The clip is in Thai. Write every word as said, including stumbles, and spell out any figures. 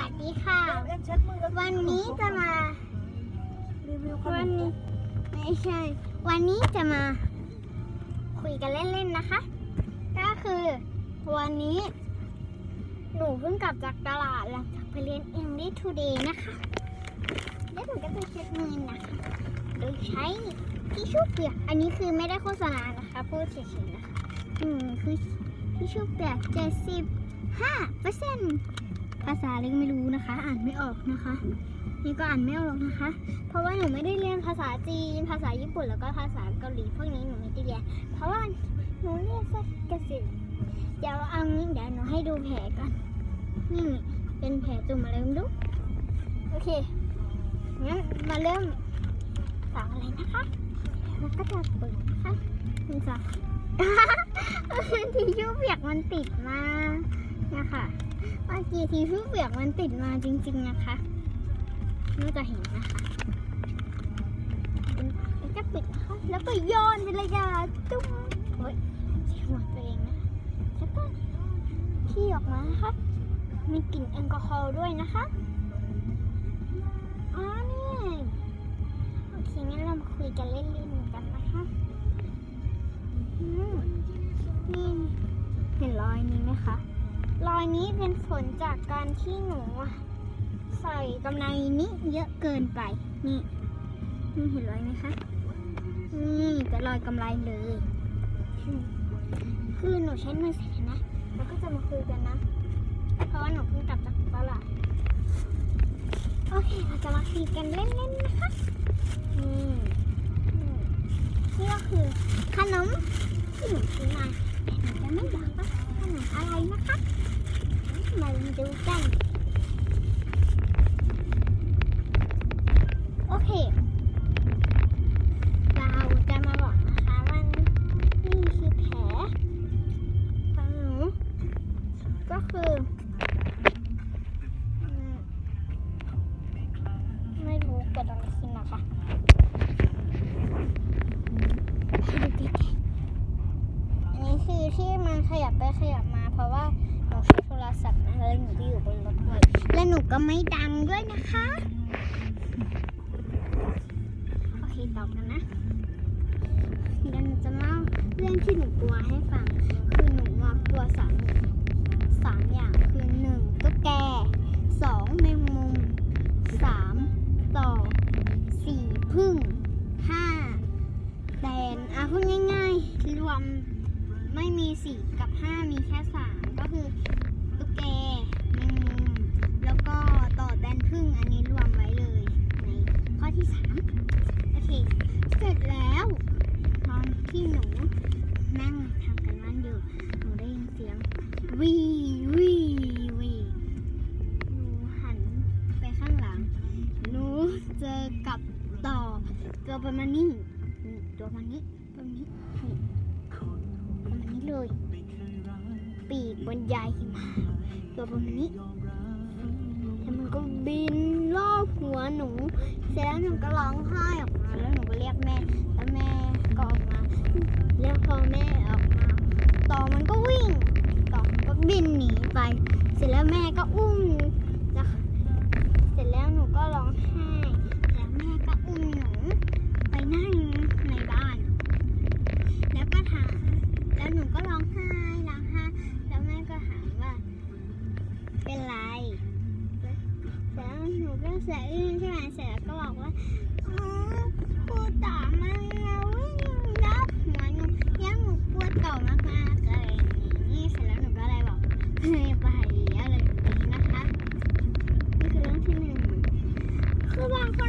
สดีค่ะวันนี้จะมารีวิววันนี้ไม่ใช่วันนี้จะมาคุยกันเล่นๆนะคะก็คือวันนี้หนูเพิ่งกลับจากตลาดหลังจากไปเรียน English Today นะคะแล้วหนูก็จะเช็ดมือนะคะโดยใช้ทิชชู่เปียกอันนี้คือไม่ได้โฆษณานะคะพูดเฉยๆนะคะอืมคือทิชชู่เปียกเจ็ดสิบห้าเปอร์เซ็นต์ภาษาอะไรก็ไม่รู้นะคะอ่านไม่ออกนะคะนี่ก็อ่านไม่ออกนะคะเพราะว่าหนูไม่ได้เรียนภาษาจีนภาษาญี่ปุ่นแล้วก็ภาษาเกาหลีพวกนี้หนูไม่ได้เรียนเพราะว่าหนูเรียนสักเกษตรเดี๋ยวเอางี้เดี๋ยวหนูให้ดูแผลก่อนนี่เป็นแผลตุ่มอะไรไม่รู้โอเคงั้นมาเริ่มจากอะไรนะคะแล้วก็จะเปิดนะคะนี่จ้ะทิชชู่เปียกมันติดมานะคะเมื่อกี้ทิชชู่เปียกมันติดมาจริงๆนะคะน่าจะเห็นนะคะแล้วก็ปิดนะคะแล้วก็โยนไปเลยจ้ะตุ้มโอ๊ยเสียหัวตัวเองนะแล้วก็ขี้ออกมานะคะมีกลิ่นแอลกอฮอล์ด้วยนะคะอ๋อนี่โอเคงั้นเรามาคุยกันเล่นๆกันนะคะอืมนี่เห็นรอยนี้ไหมคะรอยนี้เป็นผลจากการที่หนูใส่กำไรนี้เยอะเกินไปนี่นี่เห็นรอยไหมคะนี่เป็นรอยกำไรเลยคือหนูใช้มือใส่นะแล้วก็จะมาคุยกันนะเพราะว่าหนูเพิ่งกลับจากตลาดโอเคเราจะมาคุยกันเล่นๆนะคะนี่นี่ก็คือขนมที่หนูซื้อมาแต่หนูจะไม่บอกว่าขนมอะไรนะคะมาดูกันโอเคเราจะมาบอกนะคะว่านี่คือแผลของหนูก็คือไม่รู้เกิดอะไรขึ้นนะคะอันนี้คือที่มันขยับไปขยับมาเพราะว่าหนูใช้โทรศัพท์นะแล้วหนูก็อยู่บนรถด้วยและหนูก็ไม่ดังด้วยนะคะโอเคตอบกันนะเดี๋ยวหนูจะเล่าเรื่องที่หนูกลัวให้ฟังคือหนูกลัวสามสามอย่างคือหนึ่งตุ๊กแกสองแมงมุมสามต่อสี่ผึ้งห้าแตนอ่ะพูดง่ายๆรวมไม่มีสี่กับห้ามีแค่สามก็คือตุ๊กแกแมงมุมแล้วก็ต่อแตนผึ้งอันนี้รวมไว้เลยในข้อที่สามโอเคเสร็จแล้วตอนที่หนูนั่งทำกันบ้านอยู่หนูได้ยินเสียงวีวีวีหนูหันไปข้างหลังหนูเจอกับต่อตัวประมาณนี้ตัวประมาณนี้ตัวนี้ประมาณนี้เลยปีกบนใหญ่มาตัวประมาณนี้แล้วมันก็บินรอบหัวหนูเสร็จแล้วหนูก็ร้องไห้ออกมาแล้วหนูก็เรียกแม่แล้วแม่ก็ออกมาแล้วพอแม่ออกมาต่อมันก็วิ่งต่อมันก็บินหนีไปเสร็จแล้วแม่ก็อุ้มแล้วเสร็จแล้วหนูก็ร้องไห้แล้วแม่ก็อุ้มหนูไปนั่งในบ้านแล้วก็ถามแล้วหนูก็ร้องไห้ร้องไห้แล้วแม่ก็ถามว่าเป็นไรแล้วหนูก็สะอื้นใช่ไหมเสร็จแล้วก็บอกว่าอ๋อครูต่อมันมาวิ่งรับหัวหนูยังหนูปวดต่อมากๆอะไรอย่างนี้เสร็จแล้วหนูก็เลยบอกไม่ไปอะไรแบบนี้นะคะนี่คือเรื่องที่หนึ่งคือบางคน